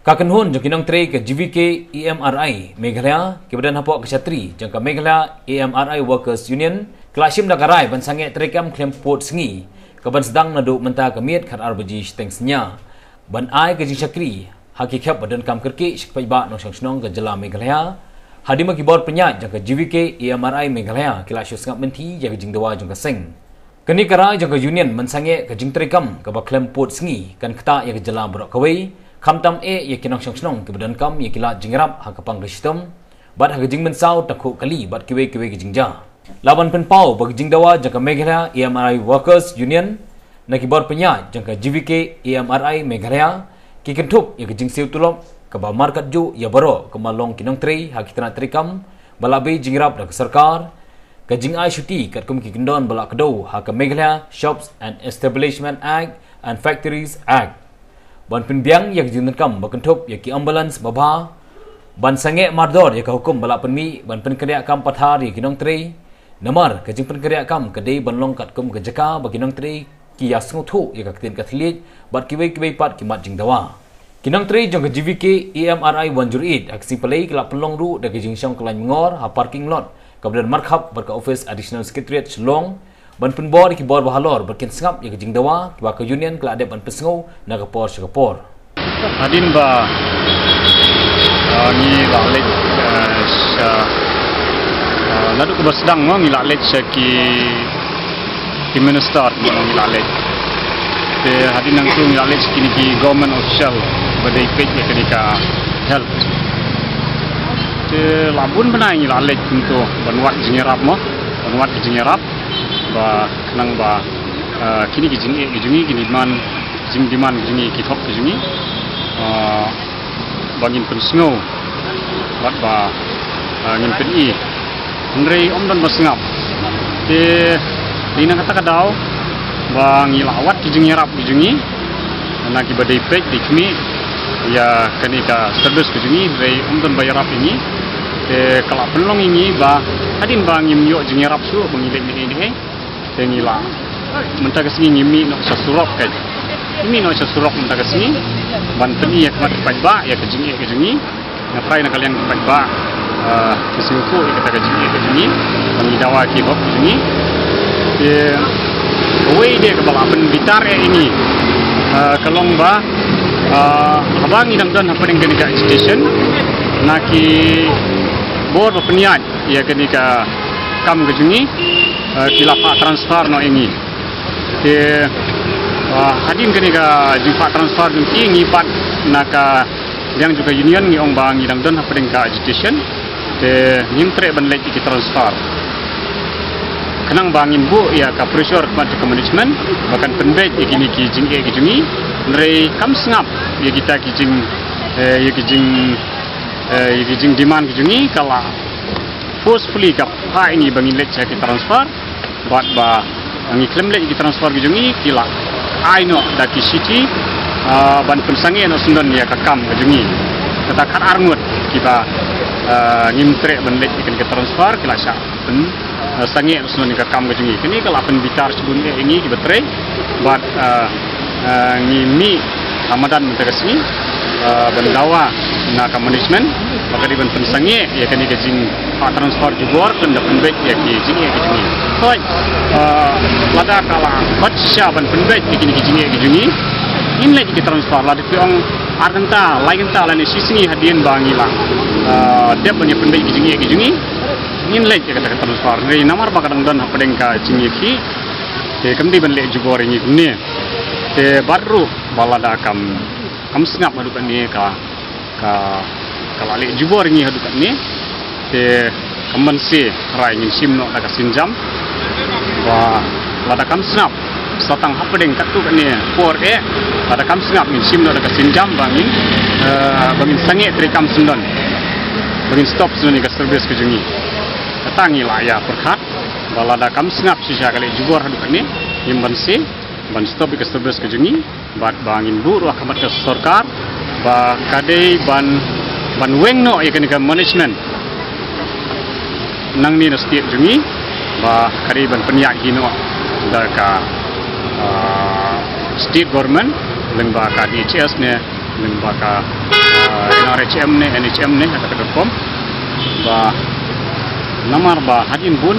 Kakenhun jangkinang tre ke GVK EMRI Meghalaya kebadan hapok kesatri jangka Meghalaya EMRI Workers Union kelasim dakarai ban sange terekam klem pot sengi keban sedang naduk mentah kemiat khat arbaji stengsnya ban ai ke jingsyakri hakikap badan kam kerki sekpai ba nong sang ke jela Meghalaya hadima kibor penyat jangka GVK EMRI Meghalaya kelasyo sengap menti jaga jingdawa jangka seng kini karai jangka union mensange ke jing terekam ke ba klem pot sengi kan keta ya ke jela berok kawai Kamtam ya kinang sang kebadan kam ya kilat jingrap ha kapang sistem bat ha jing mensau takuk kali bat kiwe ke jingja laban penpau bagi jingdawa jangka Meghalaya EMRI Workers Union nakibor penya jangka GVK EMRI Meghalaya ki kentup ya jing siu tulok ke ba market ju ya baro ke malong kinang tre ha kitana trikam balabe jingrap dak sarkar ke jing ai syuti kat kum ki kendon balak kedau ha ke Meghalaya Shops and Establishment Act and Factories Act ban penbiang yang jinengkam bakentup ya ki ambulance baba ban sange mardor ya ka hukum balak penmi ban penkerja kam pathar ya kinong tre namar ka jing penkerja kam kedai ban long kat kum ke jaka baginong tre ki ya sngu thu ya ka tin kathlit bat kiwe pat ki mat jing dawa kinong tre jong ke GVK EMRI 108 aksi pelai kelak pelong ru da ke jing syang kelai ngor ha parking lot kabadan markhap ber ka office additional secretariat Shillong ban penbor ki bor bahalor berkin sengap ya jing dawa ki ke union kala ada ban pesngo na kapor sekapor adin ba ni lalet lalu ke sedang ni lalet ki minister ni lalet te hadin nang tu ni lalet kini ki government official badai page ya kenika health te labun benai ni lalet untuk banwat jingerap mo banwat jingerap ba kenang ba kini kijingi kini man jing diman kijingi kithok kijingi bangin pensngo bat ba ngin peni ndrei omdan basngap te dina kata kadau ba ngilawat kijingi rap kijingi na ki badai pek dikmi ya kanika service kijingi ndrei omdan bayarap ini te kala pelong ini ba hadin bangim yo jingi rap su bangilek ni tengila mentah kesini ngimi nak sasurok kaj ngimi nak sasurok mentah kesini banteni ya kemat pajba ya kejingi ngapai nak kalian pajba kesingku ya kata kejingi mengidawa ki hok kejingi away dia ke balapan bitar ini kalong ba abang idam dan apa dengan kenika station naki bor peniat ya kenika kam kejingi kilapa transfer no ini te hadin kenika jumpa transfer dengki ngipat naka yang juga union ngi ong bang idam don hapeng ka agitation te ngimtre ban lek ki transfer kenang bangin bu ya ka pressure ke management bahkan penbet ikini ki jingge ki jungi nrei kam sngap ya kita ki jing demand ki jungi kala forcefully kap ha ini bangin lek ki transfer buat ba ngi claim lek ki transfer ki jungi kila aino daki city ban pensange no sundon ya kakam ki jungi kata kar arngut kita ngimtre ban lek ki transfer kila sya pen sange no sundon ka kam ki jungi kini kala pen bitar sebun ini ki betre buat ngimi Ramadan mentegasni bendawa nak management maka di ban pensange ya kini ke jing transfer jubor kan dapat bet ya ki jing ya ki jungi hoi lada kala batsya ban penbet kini ki jungi in lagi ki transfer lada piong argenta lain sisini hadian bangila dia banyak penbet ki jungi in lagi kata transfer ni namar bakadang dan hapedeng ka jingi ki te kamdi ban le jubor ini ni te baru balada kam sengap hadukan ni ka kalau le jubor ini hadukan ni te kemensi rai ngin sim no daga sinjam ba lada kam snap satang hapedeng katu kan ni por lada kam snap ngin sim no daga sinjam bangin sange trikam sundon bangin stop sundon ni ka service ke jungi katangi la ya perkhat ba lada kam snap sisa kali jubor hadukan ni imbansi ban stop ke service ke jungi bat bangin bu ruah kamat ke sarkar ba kadai ban weng no ya kenika management nang ni setiap jungi ba kariban penyak hino daka state government leng ba ka DHS ne leng ba ka RHM ne NHM ne kata kedom ba namar ba hadin bun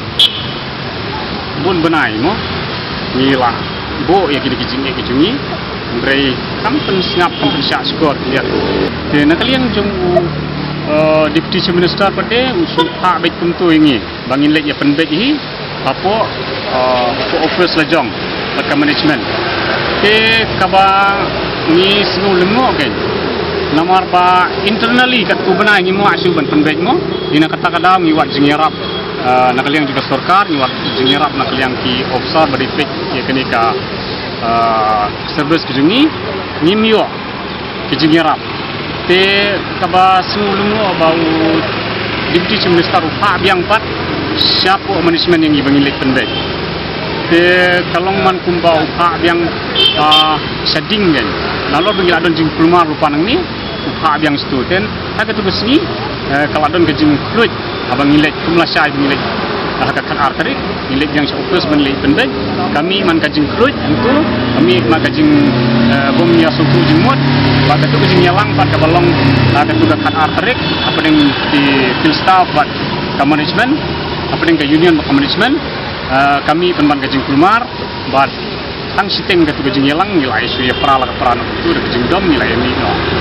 benai mo nila bo ya kini kijingi Andrei kampen singap kampen syak skor lihat te nakaliang jong Deputy Chief Minister pada usul hak baik tentu ini bangin lek ya penbet hi apa office lajong pada management te kaba ni senu lengo kan namar ba internally kat tu benai ni mo asu ban penbet mo dina kata kada ngiwat jingirap nakaliang juga sarkar ngiwat jingirap nakaliang ki officer berifik ya kenika service kejungi nimio kejingirap te kaba sulungo bau Deputy Chief Minister hak biang pat siapa management yang ibangilik penbet te kalong man kumbau hak biang seding kan lalu bagi adon jing kelumar lupa nang ni hak biang student tak tu besni kalau adon kejing fluid abang ngilik kumlah syai ngilik hakakan arterik ngilik yang fokus bengilik penbet kami man kejing fluid itu kami man kejing bom ya suku jengmut pada tu kejing nyalang pada balong ada tu kat arterik apa yang di field staff buat ke management apa yang ke union ke management kami penban kejing kelumar buat tang siteng ke tu kejing nyalang nilai isu ya perala itu kejing dom nilai ini no